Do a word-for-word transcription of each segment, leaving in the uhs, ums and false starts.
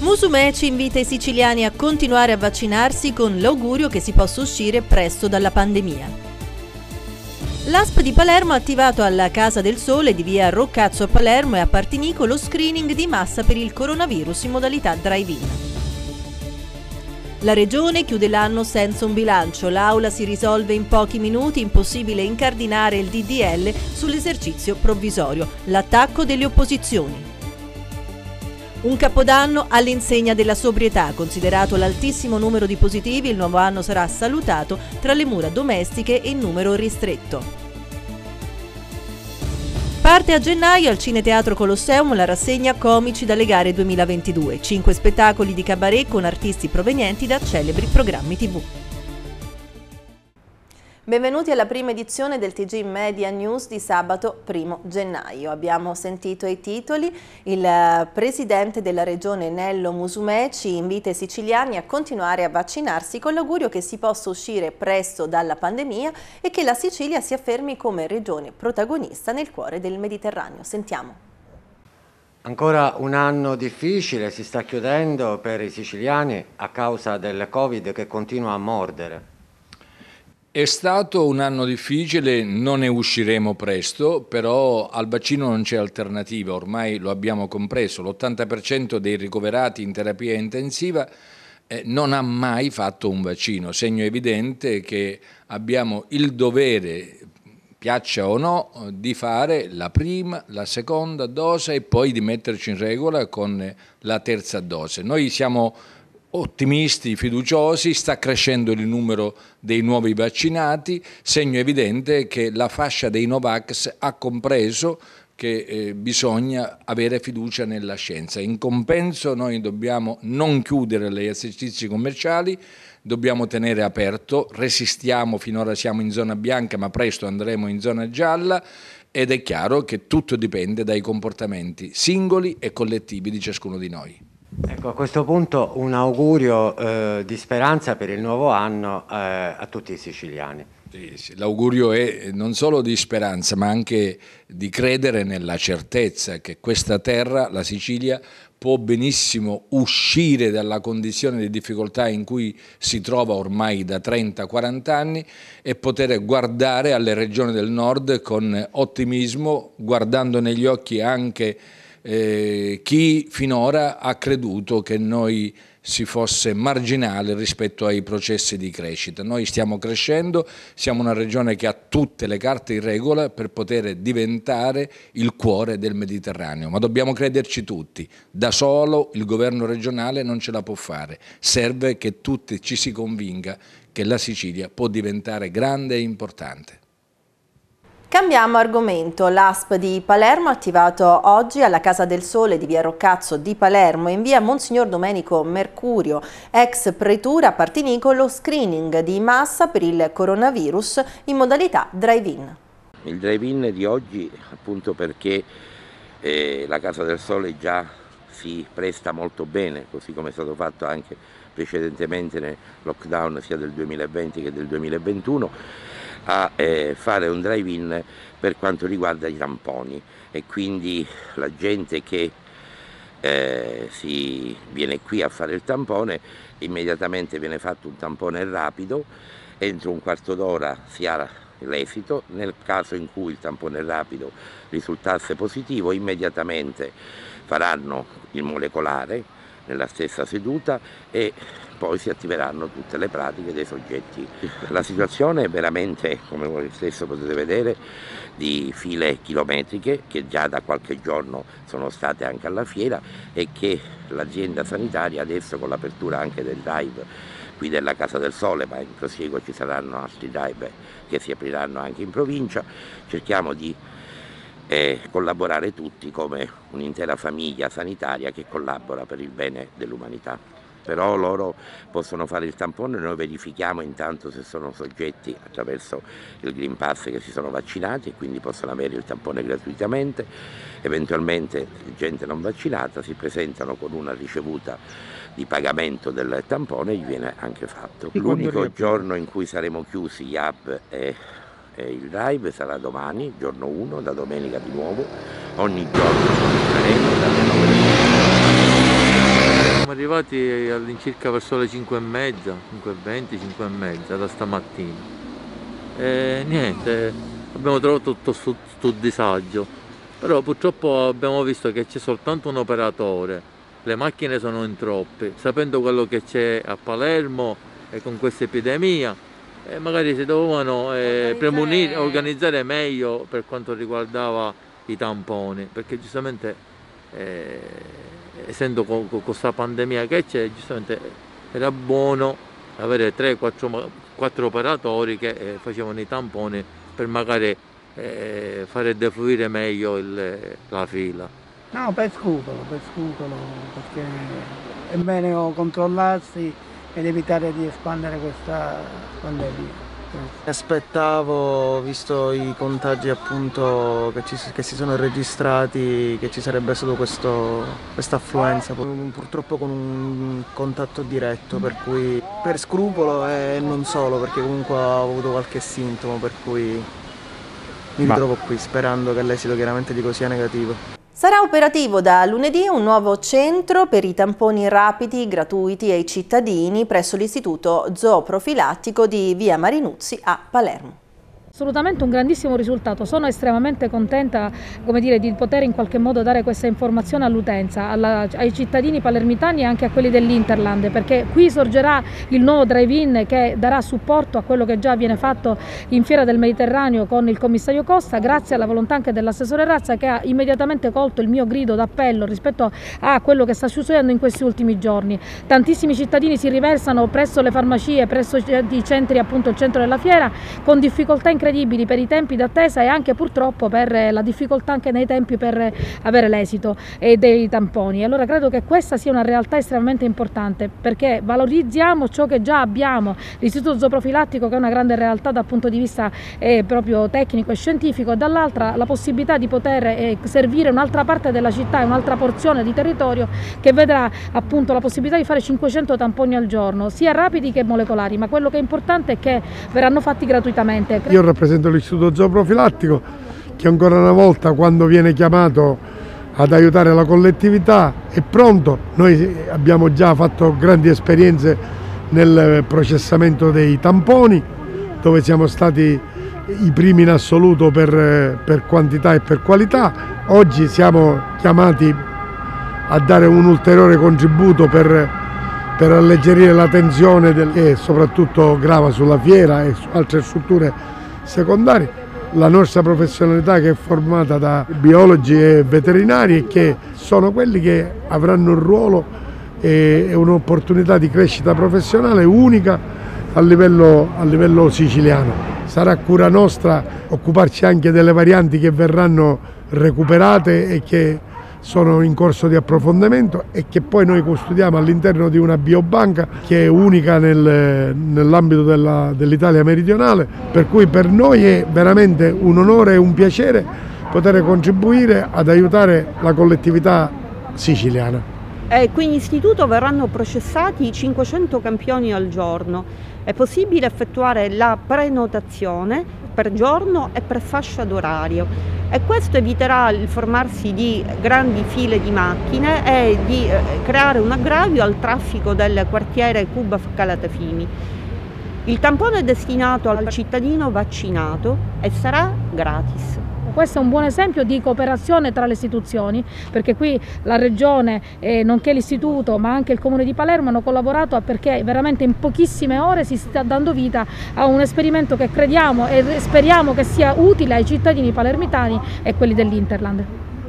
Musumeci invita i siciliani a continuare a vaccinarsi con l'augurio che si possa uscire presto dalla pandemia. L'A S P di Palermo ha attivato alla Casa del Sole di via Roccazzo a Palermo e a Partinico lo screening di massa per il coronavirus in modalità drive-in. La Regione chiude l'anno senza un bilancio, l'Aula si risolve in pochi minuti, impossibile incardinare il D D L sull'esercizio provvisorio, l'attacco delle opposizioni. Un capodanno all'insegna della sobrietà, considerato l'altissimo numero di positivi, il nuovo anno sarà salutato tra le mura domestiche e in numero ristretto. Parte a gennaio al Cineteatro Colosseum la rassegna Comici dalle gare duemilaventidue, cinque spettacoli di cabaret con artisti provenienti da celebri programmi tivù. Benvenuti alla prima edizione del T G Media News di sabato primo gennaio. Abbiamo sentito i titoli. Il presidente della regione Nello Musumeci invita i siciliani a continuare a vaccinarsi con l'augurio che si possa uscire presto dalla pandemia e che la Sicilia si affermi come regione protagonista nel cuore del Mediterraneo. Sentiamo. Ancora un anno difficile si sta chiudendo per i siciliani a causa del Covid che continua a mordere. È stato un anno difficile, non ne usciremo presto, però al vaccino non c'è alternativa, ormai lo abbiamo compreso, l'ottanta per cento dei ricoverati in terapia intensiva eh, non ha mai fatto un vaccino, segno evidente che abbiamo il dovere, piaccia o no, di fare la prima, la seconda dose e poi di metterci in regola con la terza dose. Noi siamo ottimisti, fiduciosi, sta crescendo il numero dei nuovi vaccinati, segno evidente che la fascia dei Novax ha compreso che eh, bisogna avere fiducia nella scienza. In compenso noi dobbiamo non chiudere gli esercizi commerciali, dobbiamo tenere aperto, resistiamo, finora siamo in zona bianca ma presto andremo in zona gialla ed è chiaro che tutto dipende dai comportamenti singoli e collettivi di ciascuno di noi. Ecco, a questo punto un augurio eh, di speranza per il nuovo anno eh, a tutti i siciliani. Sì, sì, l'augurio è non solo di speranza ma anche di credere nella certezza che questa terra, la Sicilia, può benissimo uscire dalla condizione di difficoltà in cui si trova ormai da trenta quaranta anni e poter guardare alle regioni del nord con ottimismo, guardando negli occhi anche Eh, chi finora ha creduto che noi si fosse marginale rispetto ai processi di crescita. Noi stiamo crescendo, siamo una regione che ha tutte le carte in regola per poter diventare il cuore del Mediterraneo, ma dobbiamo crederci tutti. Da solo il governo regionale non ce la può fare, serve che tutti ci si convinca che la Sicilia può diventare grande e importante. Cambiamo argomento. L'A S P di Palermo ha attivato oggi alla Casa del Sole di via Roccazzo di Palermo e in via Monsignor Domenico Mercurio, ex pretura Partinico, lo screening di massa per il coronavirus in modalità drive-in. Il drive-in di oggi appunto perché eh, la Casa del Sole già si presta molto bene, così come è stato fatto anche precedentemente nel lockdown sia del duemilaventi che del duemilaventuno, a eh, fare un drive-in per quanto riguarda i tamponi e quindi la gente che eh, si viene qui a fare il tampone immediatamente viene fatto un tampone rapido, entro un quarto d'ora si ha l'esito, nel caso in cui il tampone rapido risultasse positivo immediatamente faranno il molecolare nella stessa seduta e poi si attiveranno tutte le pratiche dei soggetti. La situazione è veramente, come voi stesso potete vedere, di file chilometriche che già da qualche giorno sono state anche alla fiera e che l'azienda sanitaria adesso con l'apertura anche del drive qui della Casa del Sole, ma in proseguo ci saranno altri drive che si apriranno anche in provincia, cerchiamo di eh, collaborare tutti come un'intera famiglia sanitaria che collabora per il bene dell'umanità. Però loro possono fare il tampone e noi verifichiamo intanto se sono soggetti attraverso il Green Pass che si sono vaccinati e quindi possono avere il tampone gratuitamente, eventualmente gente non vaccinata si presentano con una ricevuta di pagamento del tampone e gli viene anche fatto. L'unico giorno in cui saremo chiusi gli hub e il drive sarà domani, giorno uno, da domenica di nuovo, ogni giorno saremo dalle nove siamo arrivati all'incirca verso le cinque e mezza, cinque e venti, cinque e mezza da stamattina. E niente, abbiamo trovato tutto questo disagio, però purtroppo abbiamo visto che c'è soltanto un operatore, le macchine sono in troppe, sapendo quello che c'è a Palermo e con questa epidemia, eh, magari si dovevano eh, premunire, organizzare meglio per quanto riguardava i tamponi, perché giustamente eh, essendo con questa pandemia che c'è, giustamente era buono avere tre quattro operatori che eh, facevano i tamponi per magari eh, fare defluire meglio il, la fila. No, per scrupolo, per scrupolo, perché è bene controllarsi ed evitare di espandere questa pandemia. Aspettavo, visto i contagi appunto che, ci, che si sono registrati, che ci sarebbe stato questa affluenza, purtroppo con un contatto diretto, per cui per scrupolo e non solo, perché comunque ho avuto qualche sintomo, per cui mi ritrovo qui sperando che l'esito chiaramente dico sia negativo. Sarà operativo da lunedì un nuovo centro per i tamponi rapidi gratuiti ai cittadini presso l'Istituto Zooprofilattico di Via Marinuzzi a Palermo. Assolutamente un grandissimo risultato, sono estremamente contenta, come dire, di poter in qualche modo dare questa informazione all'utenza, ai cittadini palermitani e anche a quelli dell'Interland, perché qui sorgerà il nuovo drive-in che darà supporto a quello che già viene fatto in Fiera del Mediterraneo con il commissario Costa, grazie alla volontà anche dell'assessore Razza, che ha immediatamente colto il mio grido d'appello rispetto a quello che sta succedendo in questi ultimi giorni. Tantissimi cittadini si riversano presso le farmacie, presso i centri, appunto il centro della fiera, con difficoltà incredibili per i tempi d'attesa e anche purtroppo per la difficoltà anche nei tempi per avere l'esito dei tamponi. Allora credo che questa sia una realtà estremamente importante, perché valorizziamo ciò che già abbiamo, l'Istituto Zooprofilattico, che è una grande realtà dal punto di vista eh, proprio tecnico e scientifico, e dall'altra la possibilità di poter eh, servire un'altra parte della città e un'altra porzione di territorio che vedrà appunto la possibilità di fare cinquecento tamponi al giorno, sia rapidi che molecolari, ma quello che è importante è che verranno fatti gratuitamente. Io rappresento l'Istituto Zooprofilattico, che ancora una volta, quando viene chiamato ad aiutare la collettività, è pronto. Noi abbiamo già fatto grandi esperienze nel processamento dei tamponi, dove siamo stati i primi in assoluto per, per quantità e per qualità. Oggi siamo chiamati a dare un ulteriore contributo per, per alleggerire la tensione del, che soprattutto grava sulla fiera e su altre strutture secondari. La nostra professionalità, che è formata da biologi e veterinari, che sono quelli che avranno un ruolo e un'opportunità di crescita professionale unica a livello, a livello siciliano. Sarà cura nostra occuparci anche delle varianti che verranno recuperate e che sono in corso di approfondimento e che poi noi custodiamo all'interno di una biobanca che è unica nel, nell'ambito dell'Italia meridionale, per cui per noi è veramente un onore e un piacere poter contribuire ad aiutare la collettività siciliana. E qui in istituto verranno processati cinquecento campioni al giorno. È possibile effettuare la prenotazione per giorno e per fascia d'orario, e questo eviterà il formarsi di grandi file di macchine e di eh, creare un aggravio al traffico del quartiere Cuba Calatafimi. Il tampone è destinato al cittadino vaccinato e sarà gratis. Questo è un buon esempio di cooperazione tra le istituzioni, perché qui la Regione, eh, nonché l'Istituto, ma anche il Comune di Palermo hanno collaborato perché veramente in pochissime ore si sta dando vita a un esperimento che crediamo e speriamo che sia utile ai cittadini palermitani e quelli dell'Interland.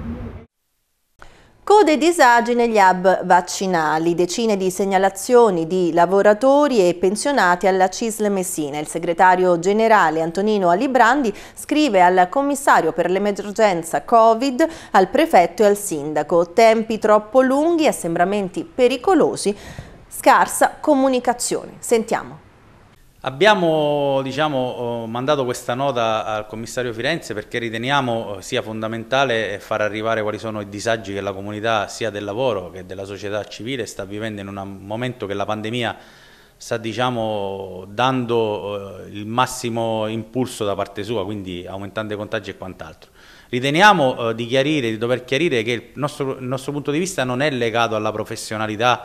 Code e disagi negli hub vaccinali, decine di segnalazioni di lavoratori e pensionati alla C I S L Messina. Il segretario generale Antonino Alibrandi scrive al commissario per l'emergenza Covid, al prefetto e al sindaco: tempi troppo lunghi, assembramenti pericolosi, scarsa comunicazione. Sentiamo. Abbiamo diciamo, mandato questa nota al commissario Firenze perché riteniamo sia fondamentale far arrivare quali sono i disagi che la comunità sia del lavoro che della società civile sta vivendo in un momento che la pandemia sta diciamo, dando il massimo impulso da parte sua, quindi aumentando i contagi e quant'altro. Riteniamo di chiarire, di dover chiarire che il nostro, il nostro punto di vista non è legato alla professionalità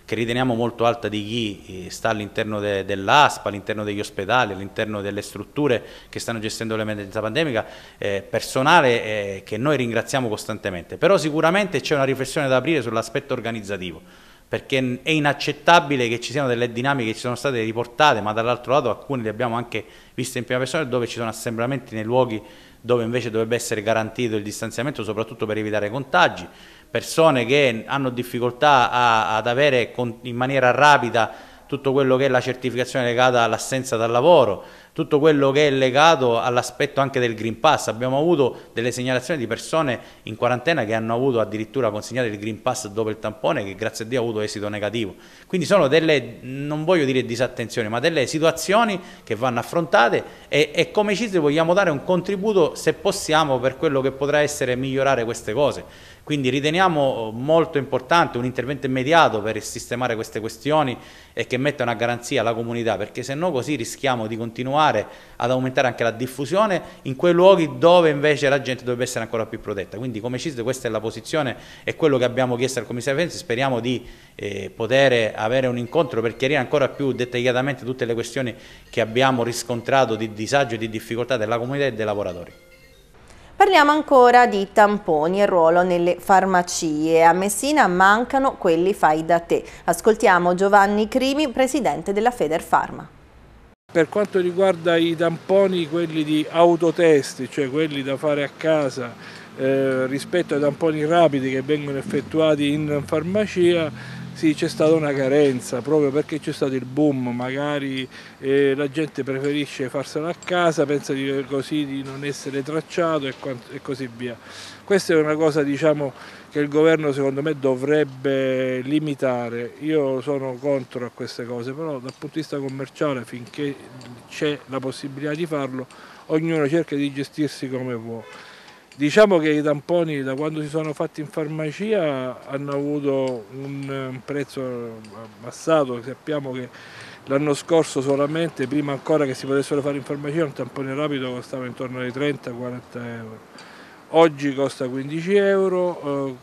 che riteniamo molto alta di chi sta all'interno de, dell'A S P, all'interno degli ospedali, all'interno delle strutture che stanno gestendo l'emergenza pandemica, eh, personale eh, che noi ringraziamo costantemente. Però sicuramente c'è una riflessione da aprire sull'aspetto organizzativo, perché è inaccettabile che ci siano delle dinamiche che ci sono state riportate, ma dall'altro lato alcune le abbiamo anche viste in prima persona, dove ci sono assembramenti nei luoghi dove invece dovrebbe essere garantito il distanziamento, soprattutto per evitare contagi, persone che hanno difficoltà a, ad avere con, in maniera rapida tutto quello che è la certificazione legata all'assenza dal lavoro, tutto quello che è legato all'aspetto anche del Green Pass. Abbiamo avuto delle segnalazioni di persone in quarantena che hanno avuto addirittura consegnato il Green Pass dopo il tampone, che grazie a Dio ha avuto esito negativo. Quindi sono delle, non voglio dire disattenzioni, ma delle situazioni che vanno affrontate e, e come C I S L vogliamo dare un contributo, se possiamo, per quello che potrà essere migliorare queste cose. Quindi riteniamo molto importante un intervento immediato per sistemare queste questioni e che metta una garanzia alla comunità, perché se no così rischiamo di continuare ad aumentare anche la diffusione in quei luoghi dove invece la gente dovrebbe essere ancora più protetta. Quindi come C I S L questa è la posizione e quello che abbiamo chiesto al commissario Firenze. Speriamo di eh, poter avere un incontro per chiarire ancora più dettagliatamente tutte le questioni che abbiamo riscontrato di disagio e di difficoltà della comunità e dei lavoratori. Parliamo ancora di tamponi e ruolo nelle farmacie. A Messina mancano quelli fai da te. Ascoltiamo Giovanni Crimi, presidente della Federfarma. Per quanto riguarda i tamponi, quelli di autotest, cioè quelli da fare a casa, eh, rispetto ai tamponi rapidi che vengono effettuati in farmacia, sì, c'è stata una carenza, proprio perché c'è stato il boom, magari eh, la gente preferisce farsela a casa, pensa di, così di non essere tracciato e, e così via. Questa è una cosa, diciamo, che il governo secondo me dovrebbe limitare. Io sono contro a queste cose, però dal punto di vista commerciale, finché c'è la possibilità di farlo, ognuno cerca di gestirsi come può. Diciamo che i tamponi, da quando si sono fatti in farmacia, hanno avuto un prezzo abbassato. Sappiamo che l'anno scorso solamente, prima ancora che si potessero fare in farmacia, un tampone rapido costava intorno ai trenta quaranta euro. Oggi costa quindici euro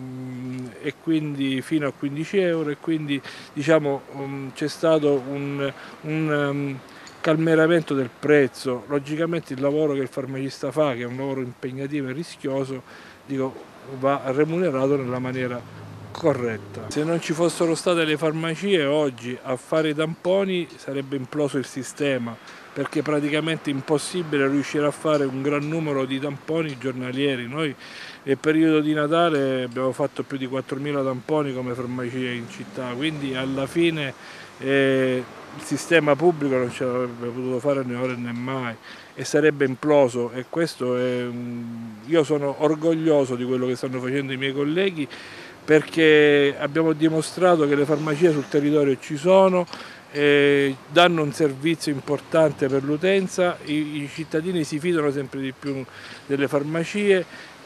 eh, e quindi fino a quindici euro, e quindi diciamo um, c'è stato un, un um, calmeramento del prezzo. Logicamente il lavoro che il farmacista fa, che è un lavoro impegnativo e rischioso, dico, va remunerato nella maniera corretta. Se non ci fossero state le farmacie oggi a fare i tamponi sarebbe imploso il sistema, perché è praticamente impossibile riuscire a fare un gran numero di tamponi giornalieri. Noi nel periodo di Natale abbiamo fatto più di quattromila tamponi come farmacie in città, quindi alla fine eh, il sistema pubblico non ce l'avrebbe potuto fare né ora né mai e sarebbe imploso, e questo è, io sono orgoglioso di quello che stanno facendo i miei colleghi, perché abbiamo dimostrato che le farmacie sul territorio ci sono, eh, danno un servizio importante per l'utenza, i, i cittadini si fidano sempre di più delle farmacie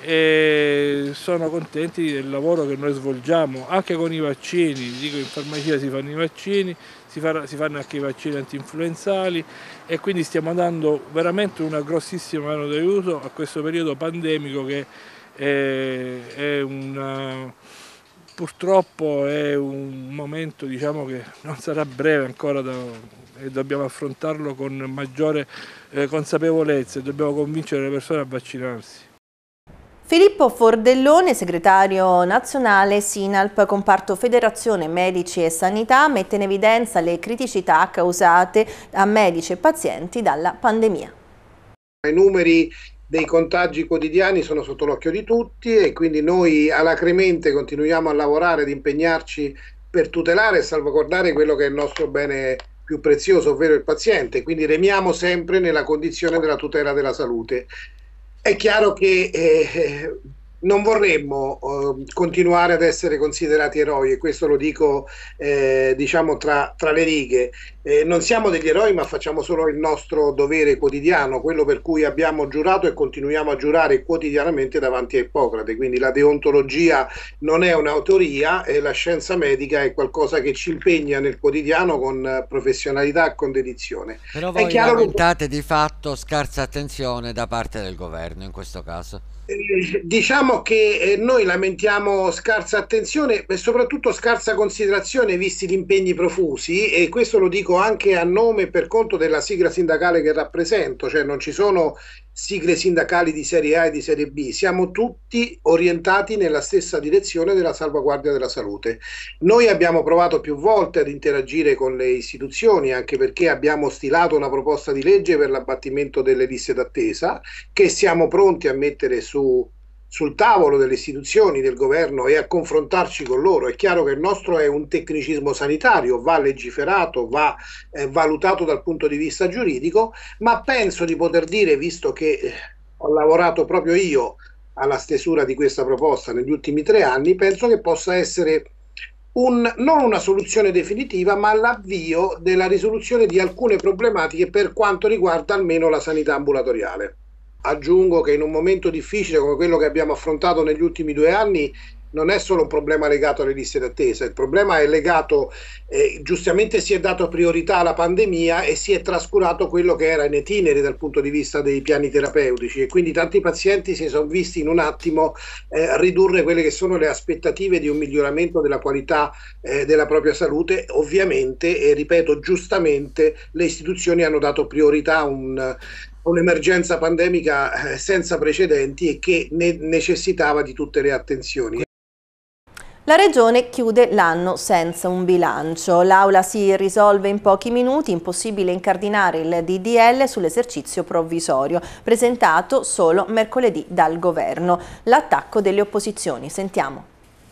e sono contenti del lavoro che noi svolgiamo anche con i vaccini. Dico, in farmacia si fanno i vaccini, si, fa, si fanno anche i vaccini antinfluenzali, e quindi stiamo dando veramente una grossissima mano d'aiuto a questo periodo pandemico che è, è una, purtroppo è un momento, diciamo, che non sarà breve ancora da, e dobbiamo affrontarlo con maggiore eh, consapevolezza e dobbiamo convincere le persone a vaccinarsi. Filippo Fordellone, segretario nazionale Sinalp, comparto Federazione Medici e Sanità, mette in evidenza le criticità causate a medici e pazienti dalla pandemia. I numeri dei contagi quotidiani sono sotto l'occhio di tutti e quindi noi alacremente continuiamo a lavorare, ad impegnarci per tutelare e salvaguardare quello che è il nostro bene più prezioso, ovvero il paziente, quindi remiamo sempre nella condizione della tutela della salute. È chiaro che eh, non vorremmo eh, continuare ad essere considerati eroi, e questo lo dico eh, diciamo tra, tra le righe. Eh, non siamo degli eroi, ma facciamo solo il nostro dovere quotidiano, quello per cui abbiamo giurato e continuiamo a giurare quotidianamente davanti a Ippocrate. Quindi la deontologia non è un'autoria, e la scienza medica è qualcosa che ci impegna nel quotidiano con professionalità e con dedizione. Però voi è chiaro lamentate che... di fatto scarsa attenzione da parte del governo in questo caso. Eh, diciamo che eh, noi lamentiamo scarsa attenzione e soprattutto scarsa considerazione visti gli impegni profusi, e questo lo dico anche a nome e per conto della sigla sindacale che rappresento, cioè non ci sono sigle sindacali di serie A e di serie B, siamo tutti orientati nella stessa direzione della salvaguardia della salute. Noi abbiamo provato più volte ad interagire con le istituzioni, anche perché abbiamo stilato una proposta di legge per l'abbattimento delle liste d'attesa che siamo pronti a mettere su, sul tavolo delle istituzioni, del governo, e a confrontarci con loro. È chiaro che il nostro è un tecnicismo sanitario, va legiferato, va eh, valutato dal punto di vista giuridico, ma penso di poter dire, visto che eh, ho lavorato proprio io alla stesura di questa proposta negli ultimi tre anni, penso che possa essere un, non una soluzione definitiva, ma l'avvio della risoluzione di alcune problematiche per quanto riguarda almeno la sanità ambulatoriale. Aggiungo che in un momento difficile come quello che abbiamo affrontato negli ultimi due anni non è solo un problema legato alle liste d'attesa, il problema è legato, eh, giustamente si è dato priorità alla pandemia e si è trascurato quello che era in itinere dal punto di vista dei piani terapeutici, e quindi tanti pazienti si sono visti in un attimo eh, ridurre quelle che sono le aspettative di un miglioramento della qualità eh, della propria salute. Ovviamente, e ripeto giustamente, le istituzioni hanno dato priorità a un un'emergenza pandemica eh, senza precedenti e che ne necessitava di tutte le attenzioni. La Regione chiude l'anno senza un bilancio. L'Aula si risolve in pochi minuti, impossibile incardinare il D D L sull'esercizio provvisorio, presentato solo mercoledì dal Governo. L'attacco delle opposizioni. Sentiamo.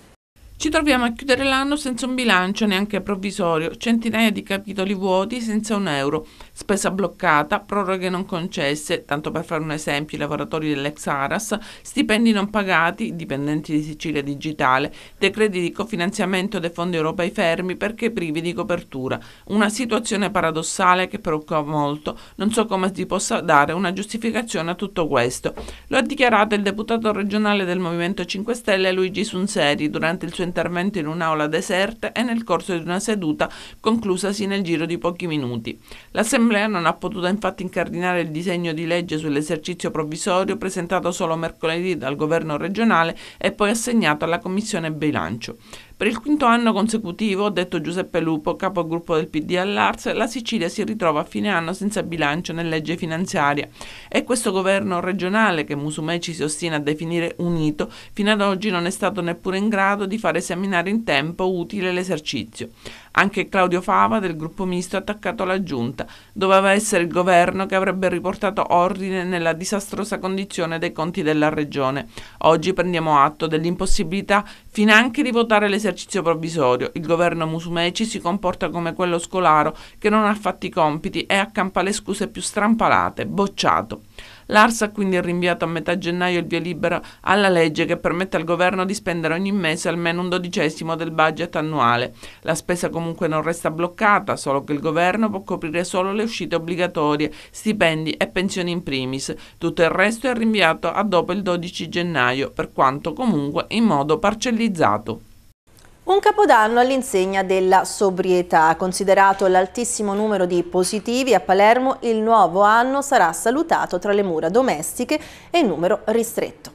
Ci troviamo a chiudere l'anno senza un bilancio neanche provvisorio, centinaia di capitoli vuoti senza un euro, spesa bloccata, proroghe non concesse, tanto per fare un esempio i lavoratori dell'ex Aras, stipendi non pagati, dipendenti di Sicilia Digitale, decreti di cofinanziamento dei fondi europei fermi perché privi di copertura. Una situazione paradossale che preoccupa molto, non so come si possa dare una giustificazione a tutto questo. Lo ha dichiarato il deputato regionale del Movimento cinque Stelle Luigi Sunseri durante il suo intervento in un'aula deserta e nel corso di una seduta conclusasi nel giro di pochi minuti. L'Assemblea non ha potuto infatti incardinare il disegno di legge sull'esercizio provvisorio presentato solo mercoledì dal governo regionale e poi assegnato alla Commissione Bilancio. Per il quinto anno consecutivo, detto Giuseppe Lupo, capogruppo del P D all'Ars, la Sicilia si ritrova a fine anno senza bilancio nella legge finanziaria. E questo governo regionale, che Musumeci si ostina a definire unito, fino ad oggi non è stato neppure in grado di far esaminare in tempo utile l'esercizio. Anche Claudio Fava del gruppo misto ha attaccato la giunta. Doveva essere il governo che avrebbe riportato ordine nella disastrosa condizione dei conti della regione. Oggi prendiamo atto dell'impossibilità finanche di votare l'esercizio provvisorio. Il governo Musumeci si comporta come quello scolaro che non ha fatto i compiti e accampa le scuse più strampalate. Bocciato. L'Ars ha quindi rinviato a metà gennaio il via libera alla legge che permette al governo di spendere ogni mese almeno un dodicesimo del budget annuale. La spesa comunque non resta bloccata, solo che il governo può coprire solo le uscite obbligatorie, stipendi e pensioni in primis. Tutto il resto è rinviato a dopo il dodici gennaio, per quanto comunque in modo parcellizzato. Un capodanno all'insegna della sobrietà. Considerato l'altissimo numero di positivi a Palermo, il nuovo anno sarà salutato tra le mura domestiche e in numero ristretto.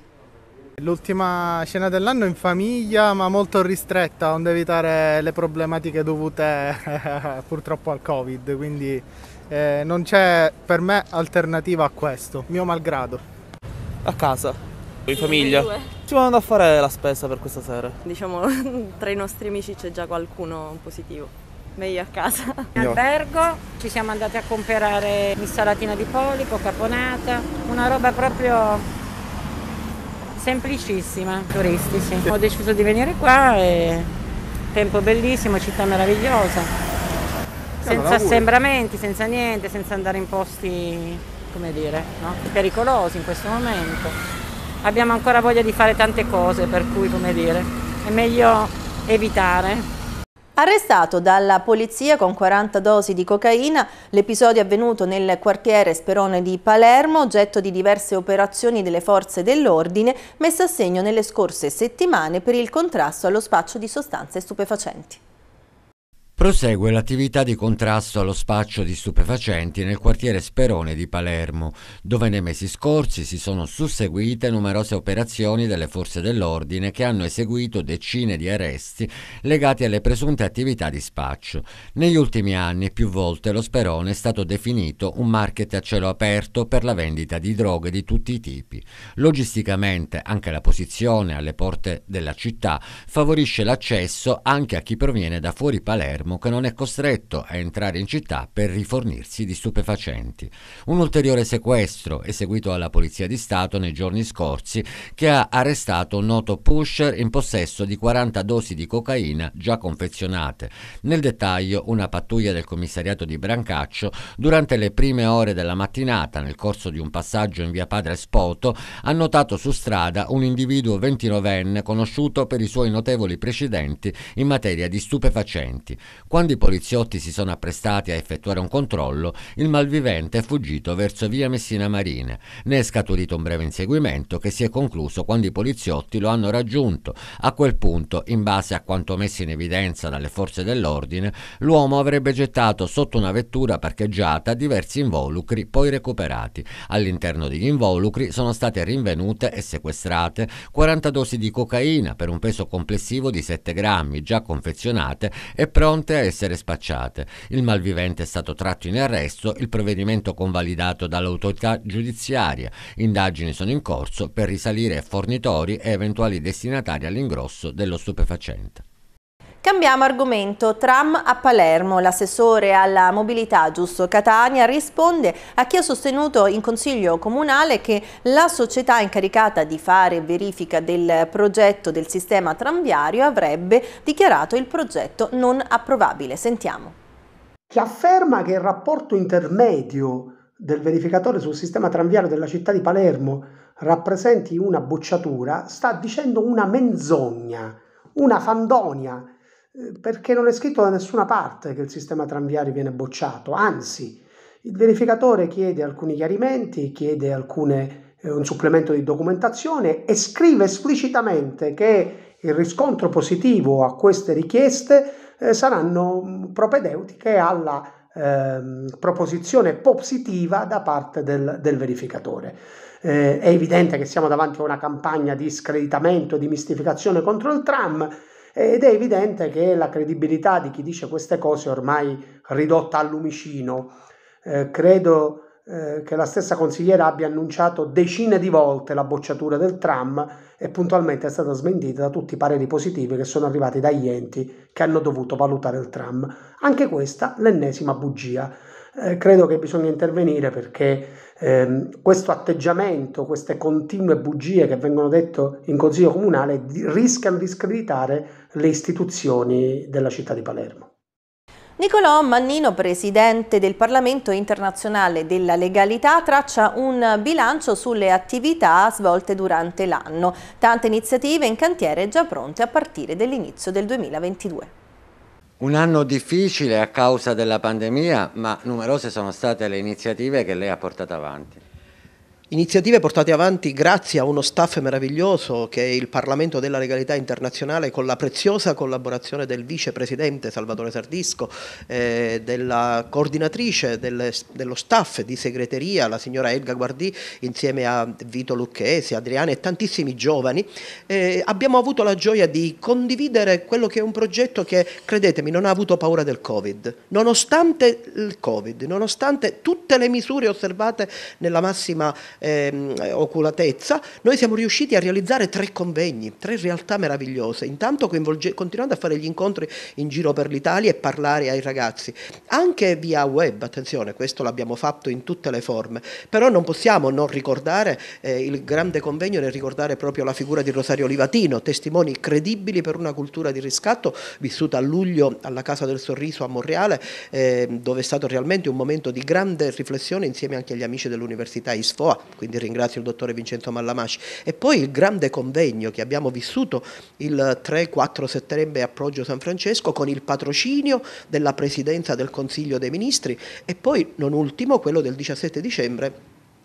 L'ultima cena dell'anno in famiglia, ma molto ristretta, onde evitare le problematiche dovute purtroppo al Covid, quindi eh, non c'è per me alternativa a questo, mio malgrado. A casa. In famiglia. Ci vanno a fare la spesa per questa sera. Diciamo tra i nostri amici c'è già qualcuno positivo. Meglio a casa. In albergo ci siamo andati a comprare insalatina di polipo, caponata, una roba proprio semplicissima, turistici. Ho deciso di venire qua e tempo bellissimo, città meravigliosa. Senza assembramenti, senza niente, senza andare in posti, come dire, no? pericolosi in questo momento. Abbiamo ancora voglia di fare tante cose, per cui, come dire, è meglio evitare. Arrestato dalla polizia con quaranta dosi di cocaina, l'episodio è avvenuto nel quartiere Sperone di Palermo, oggetto di diverse operazioni delle forze dell'ordine messe a segno nelle scorse settimane per il contrasto allo spaccio di sostanze stupefacenti. Prosegue l'attività di contrasto allo spaccio di stupefacenti nel quartiere Sperone di Palermo, dove nei mesi scorsi si sono susseguite numerose operazioni delle forze dell'ordine che hanno eseguito decine di arresti legati alle presunte attività di spaccio. Negli ultimi anni, più volte, lo Sperone è stato definito un market a cielo aperto per la vendita di droghe di tutti i tipi. Logisticamente, anche la posizione alle porte della città favorisce l'accesso anche a chi proviene da fuori Palermo, che non è costretto a entrare in città per rifornirsi di stupefacenti. Un ulteriore sequestro eseguito dalla Polizia di Stato nei giorni scorsi, che ha arrestato un noto pusher in possesso di quaranta dosi di cocaina già confezionate. Nel dettaglio, una pattuglia del commissariato di Brancaccio, durante le prime ore della mattinata, nel corso di un passaggio in via Padre Spoto, ha notato su strada un individuo ventinovenne conosciuto per i suoi notevoli precedenti in materia di stupefacenti. Quando i poliziotti si sono apprestati a effettuare un controllo, il malvivente è fuggito verso via Messina Marina. Ne è scaturito un breve inseguimento che si è concluso quando i poliziotti lo hanno raggiunto. A quel punto, in base a quanto messo in evidenza dalle forze dell'ordine, l'uomo avrebbe gettato sotto una vettura parcheggiata diversi involucri poi recuperati. All'interno degli involucri sono state rinvenute e sequestrate quaranta dosi di cocaina per un peso complessivo di sette grammi, già confezionate e pronte a essere spacciate. Il malvivente è stato tratto in arresto, il provvedimento convalidato dall'autorità giudiziaria. Indagini sono in corso per risalire fornitori e eventuali destinatari all'ingrosso dello stupefacente. Cambiamo argomento. Tram a Palermo. L'assessore alla mobilità Giusto Catania risponde a chi ha sostenuto in Consiglio Comunale che la società incaricata di fare verifica del progetto del sistema tranviario avrebbe dichiarato il progetto non approvabile. Sentiamo. Chi afferma che il rapporto intermedio del verificatore sul sistema tranviario della città di Palermo rappresenti una bocciatura sta dicendo una menzogna, una fandonia, perché non è scritto da nessuna parte che il sistema tranviario viene bocciato, anzi il verificatore chiede alcuni chiarimenti, chiede alcune, eh, un supplemento di documentazione e scrive esplicitamente che il riscontro positivo a queste richieste eh, saranno propedeutiche alla eh, proposizione positiva da parte del, del verificatore. Eh, è evidente che siamo davanti a una campagna di screditamento e di mistificazione contro il tram, ed è evidente che la credibilità di chi dice queste cose è ormai ridotta al lumicino. Eh, credo eh, che la stessa consigliera abbia annunciato decine di volte la bocciatura del tram e puntualmente è stata smentita da tutti i pareri positivi che sono arrivati dagli enti che hanno dovuto valutare il tram. Anche questa l'ennesima bugia. Eh, credo che bisogna intervenire perché eh, questo atteggiamento, queste continue bugie che vengono dette in Consiglio Comunale di, rischiano di screditare le istituzioni della città di Palermo. Nicolò Mannino, presidente del Parlamento internazionale della legalità, traccia un bilancio sulle attività svolte durante l'anno. Tante iniziative in cantiere già pronte a partire dall'inizio del duemilaventidue. Un anno difficile a causa della pandemia, ma numerose sono state le iniziative che lei ha portato avanti. Iniziative portate avanti grazie a uno staff meraviglioso che è il Parlamento della Legalità Internazionale, con la preziosa collaborazione del vicepresidente Salvatore Sardisco, eh, della coordinatrice del, dello staff di segreteria, la signora Elga Guardì, insieme a Vito Lucchesi, Adriana e tantissimi giovani. Eh, abbiamo avuto la gioia di condividere quello che è un progetto che, credetemi, non ha avuto paura del Covid. Nonostante il Covid, nonostante tutte le misure osservate nella massima Eh, oculatezza, noi siamo riusciti a realizzare tre convegni, tre realtà meravigliose, intanto continuando a fare gli incontri in giro per l'Italia e parlare ai ragazzi, anche via web, attenzione, questo l'abbiamo fatto in tutte le forme, però non possiamo non ricordare eh, il grande convegno nel ricordare proprio la figura di Rosario Livatino, testimoni credibili per una cultura di riscatto vissuta a luglio alla Casa del Sorriso a Monreale, eh, dove è stato realmente un momento di grande riflessione insieme anche agli amici dell'Università I S F O A, quindi ringrazio il dottore Vincenzo Mallamasci, e poi il grande convegno che abbiamo vissuto il tre quattro settembre a Poggio San Francesco con il patrocinio della Presidenza del Consiglio dei Ministri, e poi non ultimo quello del diciassette dicembre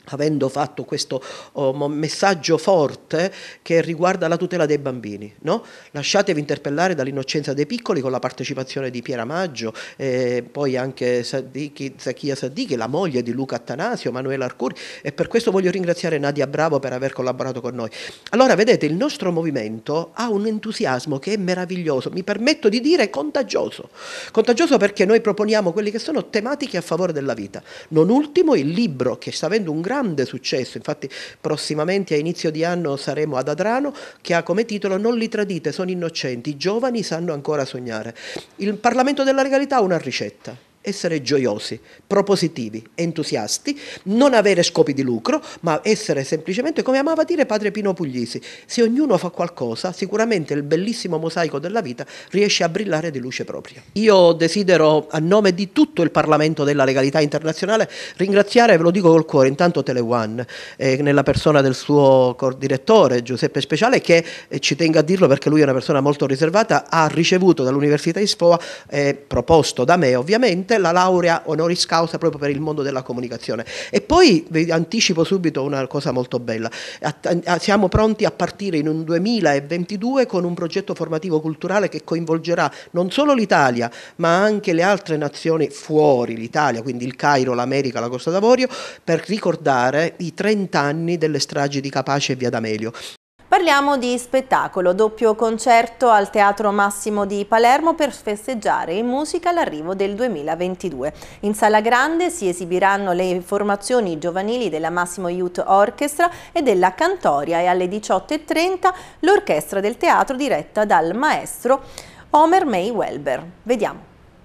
avendo fatto questo oh, messaggio forte che riguarda la tutela dei bambini, no? Lasciatevi interpellare dall'innocenza dei piccoli, con la partecipazione di Piera Maggio, eh, poi anche Saddichi, Zachia Saddichi, la moglie di Luca Attanasio, Manuela Arcuri, e per questo voglio ringraziare Nadia Bravo per aver collaborato con noi. Allora, vedete, il nostro movimento ha un entusiasmo che è meraviglioso, mi permetto di dire contagioso, contagioso perché noi proponiamo quelli che sono tematiche a favore della vita. Non ultimo il libro che sta avendo un grande successo, infatti prossimamente a inizio di anno saremo ad Adrano, che ha come titolo "Non li tradite, sono innocenti, i giovani sanno ancora sognare". Il Parlamento della legalità ha una ricetta: essere gioiosi, propositivi, entusiasti, non avere scopi di lucro, ma essere semplicemente, come amava dire padre Pino Puglisi, se ognuno fa qualcosa, sicuramente il bellissimo mosaico della vita riesce a brillare di luce propria. Io desidero, a nome di tutto il Parlamento della legalità internazionale, ringraziare, ve lo dico col cuore, intanto Tele One, eh, nella persona del suo direttore Giuseppe Speciale, che eh, ci tengo a dirlo perché lui è una persona molto riservata, ha ricevuto dall'Università di Sfoa, eh, proposto da me ovviamente, la laurea honoris causa proprio per il mondo della comunicazione. E poi vi anticipo subito una cosa molto bella: siamo pronti a partire in un duemilaventidue con un progetto formativo culturale che coinvolgerà non solo l'Italia ma anche le altre nazioni fuori l'Italia, quindi il Cairo, l'America, la Costa d'Avorio, per ricordare i trenta anni delle stragi di Capaci e Via D'Amelio. Parliamo di spettacolo, doppio concerto al Teatro Massimo di Palermo per festeggiare in musica l'arrivo del duemilaventidue. In Sala Grande si esibiranno le formazioni giovanili della Massimo Youth Orchestra e della Cantoria, e alle diciotto e trenta l'orchestra del teatro diretta dal maestro Omer May Welber. Vediamo.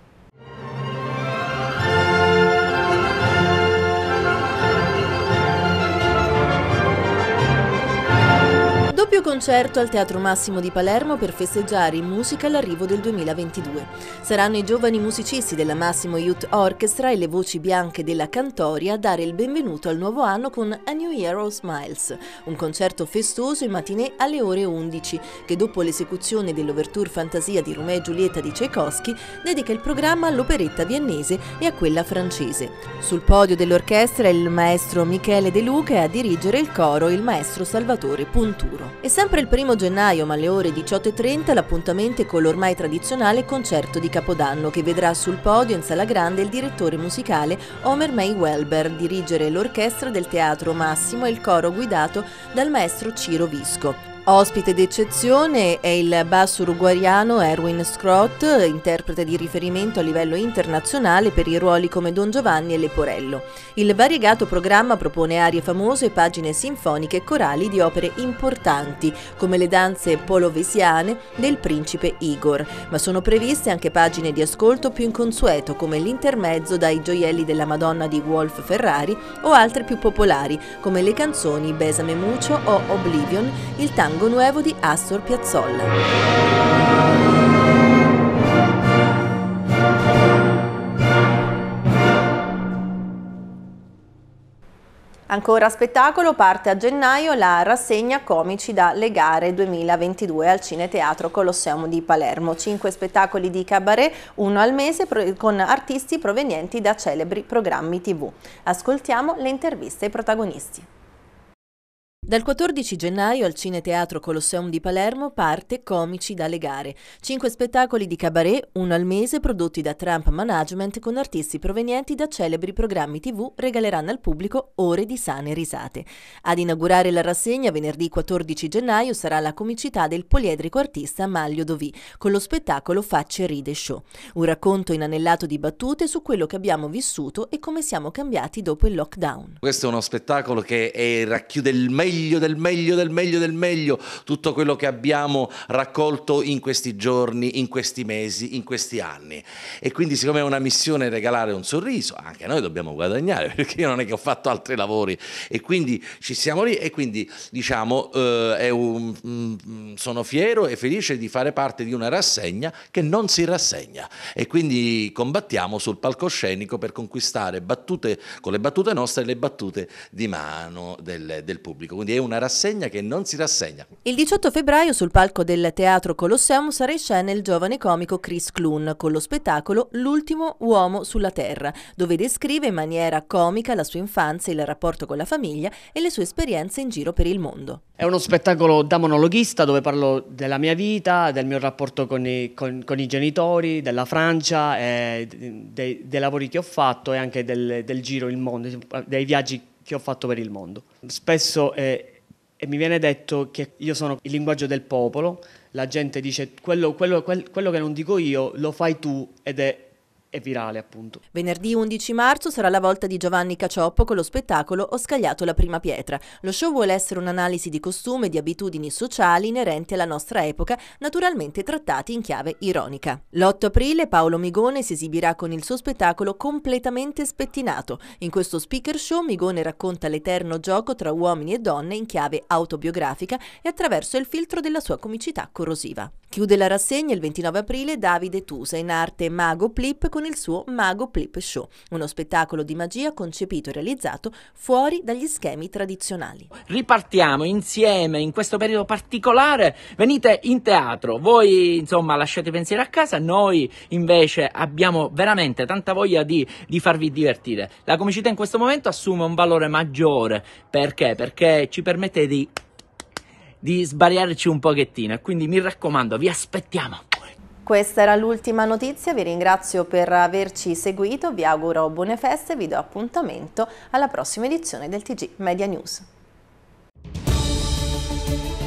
Doppio concerto al Teatro Massimo di Palermo per festeggiare in musica l'arrivo del duemilaventidue. Saranno i giovani musicisti della Massimo Youth Orchestra e le voci bianche della Cantoria a dare il benvenuto al nuovo anno con A New Year of Smiles, un concerto festoso in matinée alle ore undici, che dopo l'esecuzione dell'Ouverture Fantasia di Romeo e Giulietta di Tchaikovsky dedica il programma all'operetta viennese e a quella francese. Sul podio dell'orchestra il maestro Michele De Luca e a dirigere il coro il maestro Salvatore Punturo. E sempre il primo gennaio, ma alle ore diciotto e trenta, l'appuntamento è con l'ormai tradizionale concerto di Capodanno, che vedrà sul podio in Sala Grande il direttore musicale Omer May Welber dirigere l'orchestra del Teatro Massimo e il coro guidato dal maestro Ciro Visco. Ospite d'eccezione è il basso uruguaiano Erwin Scrott, interprete di riferimento a livello internazionale per i ruoli come Don Giovanni e Leporello. Il variegato programma propone arie famose e pagine sinfoniche e corali di opere importanti, come le danze polovesiane del principe Igor, ma sono previste anche pagine di ascolto più inconsueto, come l'intermezzo dai gioielli della Madonna di Wolf Ferrari o altre più popolari, come le canzoni Besame Mucho o Oblivion, il tango nuovo di Astor Piazzolla. Ancora spettacolo, parte a gennaio la rassegna Comici da legare duemilaventidue al Cineteatro Colosseum di Palermo. Cinque spettacoli di cabaret, uno al mese, con artisti provenienti da celebri programmi tivù. Ascoltiamo le interviste ai protagonisti. Dal quattordici gennaio al Cineteatro Colosseum di Palermo parte Comici da legare. Cinque spettacoli di cabaret, uno al mese, prodotti da Trump Management con artisti provenienti da celebri programmi tivù, regaleranno al pubblico ore di sane risate. Ad inaugurare la rassegna venerdì quattordici gennaio sarà la comicità del poliedrico artista Maglio Dovì con lo spettacolo Facce Ride Show. Un racconto inanellato di battute su quello che abbiamo vissuto e come siamo cambiati dopo il lockdown. Questo è uno spettacolo che è, racchiude il meglio del meglio del meglio del meglio, tutto quello che abbiamo raccolto in questi giorni, in questi mesi, in questi anni. E quindi, siccome è una missione regalare un sorriso, anche noi dobbiamo guadagnare, perché io non è che ho fatto altri lavori, e quindi ci siamo lì, e quindi diciamo eh, è un, mm, sono fiero e felice di fare parte di una rassegna che non si rassegna, e quindi combattiamo sul palcoscenico per conquistare battute, con le battute nostre, le battute di mano del, del pubblico. Quindi quindi è una rassegna che non si rassegna. Il diciotto febbraio sul palco del Teatro Colosseum sarà in scena il giovane comico Chris Clun con lo spettacolo L'ultimo uomo sulla terra, dove descrive in maniera comica la sua infanzia, il rapporto con la famiglia e le sue esperienze in giro per il mondo. È uno spettacolo da monologhista dove parlo della mia vita, del mio rapporto con i, con, con i genitori, della Francia, eh, dei, dei lavori che ho fatto e anche del, del giro il mondo, dei viaggi che ho fatto per il mondo. Spesso eh, e mi viene detto che io sono il linguaggio del popolo, la gente dice quello, quello, quel, quello che non dico io lo fai tu ed è è virale, appunto. Venerdì undici marzo sarà la volta di Giovanni Cacioppo con lo spettacolo Ho scagliato la prima pietra. Lo show vuole essere un'analisi di costume e di abitudini sociali inerenti alla nostra epoca, naturalmente trattati in chiave ironica. L'otto aprile Paolo Migone si esibirà con il suo spettacolo Completamente spettinato. In questo speaker show Migone racconta l'eterno gioco tra uomini e donne in chiave autobiografica e attraverso il filtro della sua comicità corrosiva. Chiude la rassegna il ventinove aprile Davide Tusa, in arte Mago Plip, con il suo Mago Plip Show, uno spettacolo di magia concepito e realizzato fuori dagli schemi tradizionali. Ripartiamo insieme in questo periodo particolare, venite in teatro, voi insomma lasciate i pensieri a casa, noi invece abbiamo veramente tanta voglia di, di farvi divertire. La comicità in questo momento assume un valore maggiore, perché? Perché ci permette di, di sbariarci un pochettino e quindi mi raccomando, vi aspettiamo. Questa era l'ultima notizia, vi ringrazio per averci seguito, vi auguro buone feste e vi do appuntamento alla prossima edizione del T G Media News.